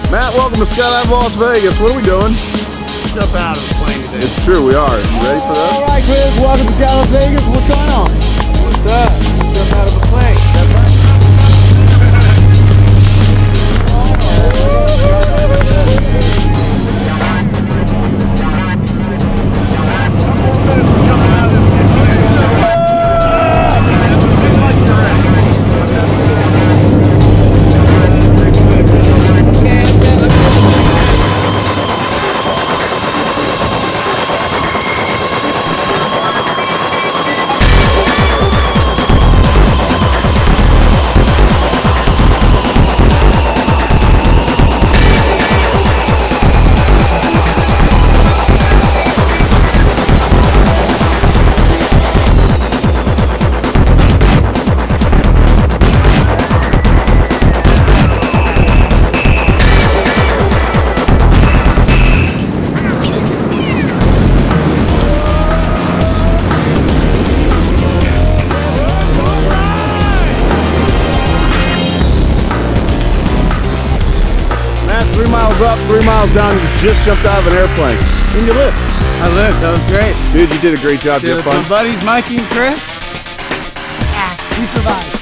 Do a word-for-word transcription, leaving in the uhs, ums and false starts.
Matt, welcome to Skydive Las Vegas. What are we doing? Jump out of the plane today. It's true, we are. You ready for that? All right, Chris, welcome to Las Vegas. What's going on? What's that? Jump out of the plane. That's right. Three miles up, three miles down, you just jumped out of an airplane. Can you lift? I lived. That was great. Dude, you did a great job. Did you have fun? My buddies Mikey and Chris. Yeah, we survived.